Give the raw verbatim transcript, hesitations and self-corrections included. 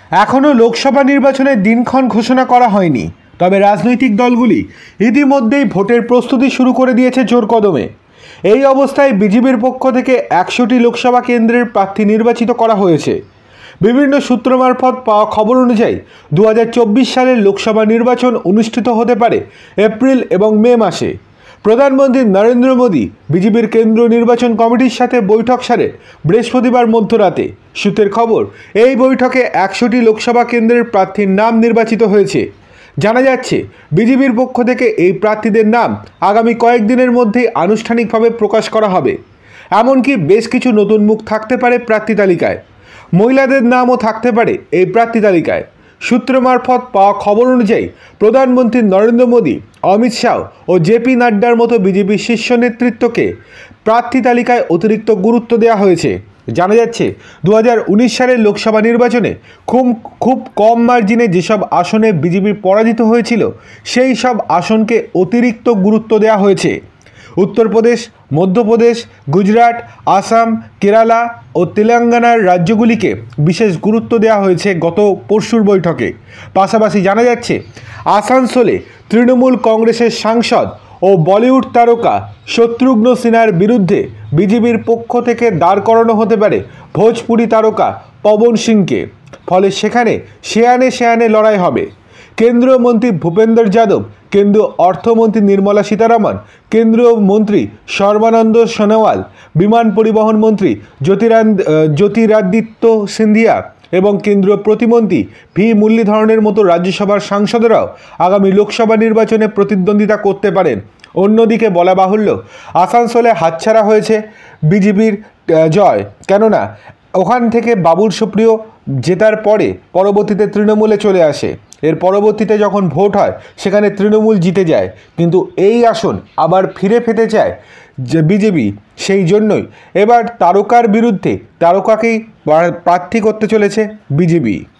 এখনও লোকসভা নির্বাচনের দিনক্ষণ ঘোষণা করা হয়নি, তবে রাজনৈতিক দলগুলি ইতিমধ্যেই ভোটের প্রস্তুতি শুরু করে দিয়েছে জোর কদমে। এই অবস্থায় বিজেপির পক্ষ থেকে একশোটি লোকসভা কেন্দ্রের প্রার্থী নির্বাচিত করা হয়েছে। বিভিন্ন সূত্র মারফত পাওয়া খবর অনুযায়ী দু হাজার চব্বিশ সালের লোকসভা নির্বাচন অনুষ্ঠিত হতে পারে এপ্রিল এবং মে মাসে। প্রধানমন্ত্রী নরেন্দ্র মোদী বিজেপির কেন্দ্রীয় নির্বাচন কমিটির সাথে বৈঠক সারে বৃহস্পতিবার মধ্যরাতে। সূত্রের খবর, এই বৈঠকে একশোটি লোকসভা কেন্দ্রের প্রার্থীর নাম নির্বাচিত হয়েছে। জানা যাচ্ছে, বিজেপির পক্ষ থেকে এই প্রার্থীদের নাম আগামী কয়েকদিনের মধ্যেই আনুষ্ঠানিকভাবে প্রকাশ করা হবে। এমনকি বেশ কিছু নতুন মুখ থাকতে পারে প্রার্থী তালিকায়। মহিলাদের নামও থাকতে পারে এই প্রার্থী তালিকায়। সূত্র মারফত পাওয়া খবর অনুযায়ী প্রধানমন্ত্রী নরেন্দ্র মোদী, অমিত শাহ ও জেপি নাড্ডার মতো বিজেপির শীর্ষ নেতৃত্বকে প্রার্থী তালিকায় অতিরিক্ত গুরুত্ব দেওয়া হয়েছে। জানা যাচ্ছে, দু হাজার উনিশ সালের লোকসভা নির্বাচনে খুব খুব কম মার্জিনে যেসব আসনে বিজেপি পরাজিত হয়েছিল, সেই সব আসনকে অতিরিক্ত গুরুত্ব দেওয়া হয়েছে। উত্তরপ্রদেশ, মধ্যপ্রদেশ, গুজরাট, আসাম, কেরালা ও তেলেঙ্গানার রাজ্যগুলিকে বিশেষ গুরুত্ব দেওয়া হয়েছে গত পরশুর বৈঠকে। পাশাপাশি জানা যাচ্ছে, আসানসোলে তৃণমূল কংগ্রেসের সাংসদ ও বলিউড তারকা শত্রুঘ্ন সিনহার বিরুদ্ধে বিজেপির পক্ষ থেকে দাঁড় করানো হতে পারে ভোজপুরি তারকা পবন সিংকে। ফলে সেখানে শেয়ানে শেয়ানে লড়াই হবে। কেন্দ্রীয় মন্ত্রী ভূপেন্দ্র যাদব, কেন্দ্রীয় অর্থমন্ত্রী নির্মলা সীতারামন, কেন্দ্রীয় মন্ত্রী সর্বানন্দ সোনোয়াল, বিমান পরিবহন মন্ত্রী জ্যোতিরাদ জ্যোতিরাদিত্য সিন্ধিয়া এবং কেন্দ্রীয় প্রতিমন্ত্রী ভি মুরলীধরনের মতো রাজ্যসভার সাংসদরাও আগামী লোকসভা নির্বাচনে প্রতিদ্বন্দ্বিতা করতে পারেন। অন্যদিকে বলা বাহুল্য, আসানসোলে হাতছাড়া হয়েছে বিজেপির জয়, কেননা ওখান থেকে বাবুল সুপ্রিয় জেতার পরে পরবর্তীতে তৃণমূলে চলে আসে। এর পরবর্তীতে যখন ভোট হয় সেখানে তৃণমূল জিতে যায়, কিন্তু এই আসন আবার ফিরে পেতে চায় যে বিজেপি। সেই জন্যই এবার তারকার বিরুদ্ধে তারকাকেই প্রার্থী করতে চলেছে বিজেপি।